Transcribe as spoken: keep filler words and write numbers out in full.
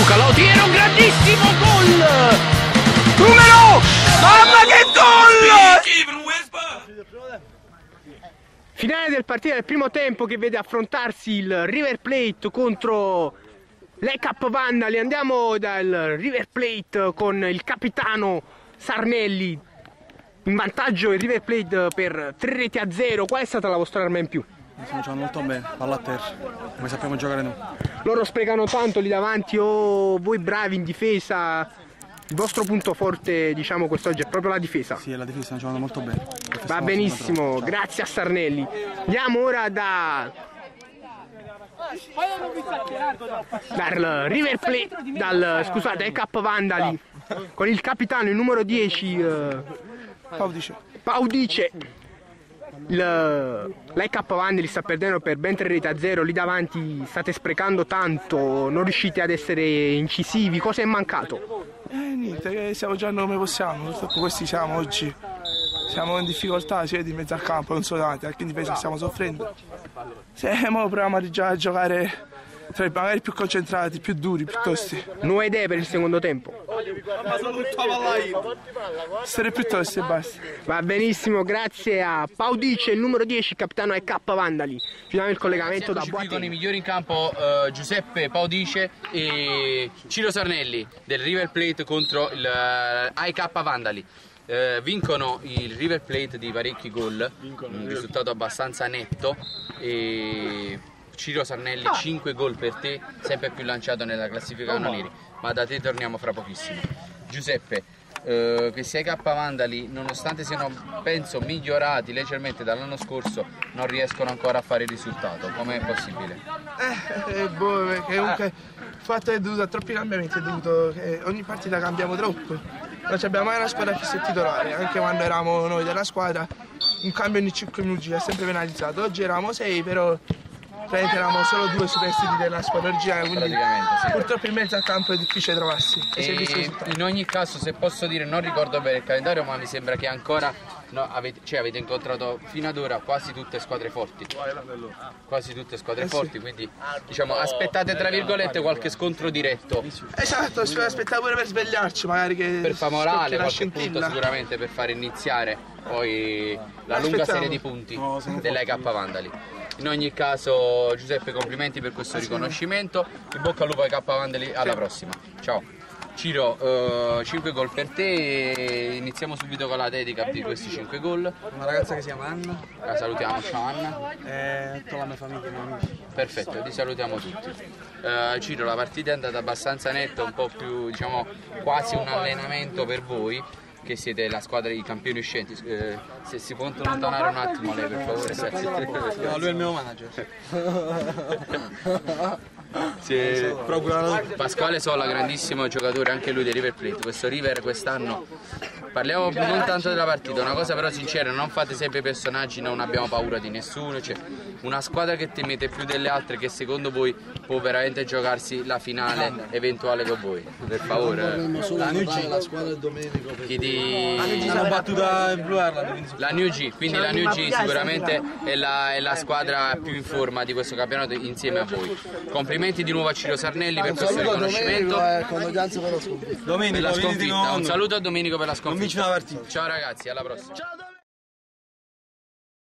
Luca Lautiero, grandissimo gol! Numero! Mamma che gol! Finale del partita del primo tempo che vede affrontarsi il River Plate contro l'E K Vandali. Andiamo dal River Plate con il capitano Sarnelli. In vantaggio il River Plate per tre reti a zero. Qual è stata la vostra arma in più? Stiamo giocando molto bene, palla a terra, come sappiamo giocare noi. Loro sprecano tanto lì davanti, o voi bravi in difesa. Il vostro punto forte, diciamo, quest'oggi è proprio la difesa. Sì, la difesa sta giocando molto bene. Va benissimo, grazie a Sarnelli. Andiamo ora da dal River Plate, dal scusate, E K Vandali con il capitano, il numero dieci eh, Paudice. Paudice. L'E K Vandali sta perdendo per ben tre reti a zero, lì davanti state sprecando tanto, non riuscite ad essere incisivi, cosa è mancato? Eh niente, stiamo giocando come possiamo, purtroppo questi siamo oggi, siamo in difficoltà, si vede in mezzo al campo, non solo davanti, anche in difesa stiamo soffrendo. Se mo proviamo a, a giocare tra i magari più concentrati, più duri, più tosti. Nuove idee per il secondo tempo? Essere più tosti e basta. Va benissimo, grazie a Paudice, il numero dieci, capitano E K Vandali. Finiamo il collegamento da Boateng. Qui con i migliori in campo uh, Giuseppe Paudice e Ciro Sarnelli del River Plate contro il uh, E K Vandali. Uh, vincono il River Plate di parecchi gol, un risultato abbastanza netto, e Ciro Sarnelli cinque gol per te, sempre più lanciato nella classifica canonieri, ma da te torniamo fra pochissimo. Giuseppe, eh, questi E K Vandali, nonostante siano penso migliorati leggermente dall'anno scorso, non riescono ancora a fare il risultato. Com'è possibile? Eh, eh boh, perché comunque il fatto è dovuto a troppi cambiamenti, è dovuto che ogni partita cambiamo troppo. Non abbiamo mai una squadra fissa e titolare, anche quando eravamo noi della squadra, un cambio ogni cinque minuti ci ha sempre penalizzato. Oggi eravamo sei, però praticamente eravamo solo due superstiti della squadra originale, quindi sì. Purtroppo in mezzo al campo è difficile trovarsi. E e in ogni caso, se posso dire, non ricordo bene il calendario, ma mi sembra che ancora no, avete, cioè avete incontrato fino ad ora quasi tutte squadre forti. Quasi tutte squadre eh forti, sì. Quindi diciamo aspettate tra virgolette qualche scontro diretto. Esatto, si aspettava pure per svegliarci, magari che per far morale, qualche scintilla. punto sicuramente per far iniziare poi la lunga serie di punti no, dell'E K Vandali. In ogni caso Giuseppe, complimenti per questo riconoscimento, in bocca al lupo ai K Vandali, alla prossima, ciao. Ciro, uh, cinque gol per te, e iniziamo subito con la dedica di questi cinque gol. Una ragazza che si chiama Anna. La salutiamo, ciao Anna. E tutta la mia famiglia e i miei amici. Perfetto, ti salutiamo tutti. Uh, Ciro, la partita è andata abbastanza netta, un po' più, diciamo, quasi un allenamento per voi, che siete la squadra dei campioni uscenti. Eh, se si può allontanare un attimo lei, per favore, grazie. No, lui è il mio manager. Sì. Pasquale Sola, grandissimo giocatore anche lui del River Plate. Questo River quest'anno, parliamo non tanto della partita, una cosa però sincera, non fate sempre personaggi, non abbiamo paura di nessuno, cioè una squadra che temete più delle altre, che secondo voi può veramente giocarsi la finale eventuale con voi, per favore. La New G, la squadra del Domenico. Chi di... Hanno battuta in Blue Ireland. La New G, quindi la New G sicuramente è la, è la squadra più in forma di questo campionato insieme a voi. Complimenti di nuovo a Ciro Sarnelli per questo riconoscimento. Domenico, per la sconfitta. Un saluto a Domenico per la sconfitta. Non vince una partita. Ciao ragazzi, alla prossima.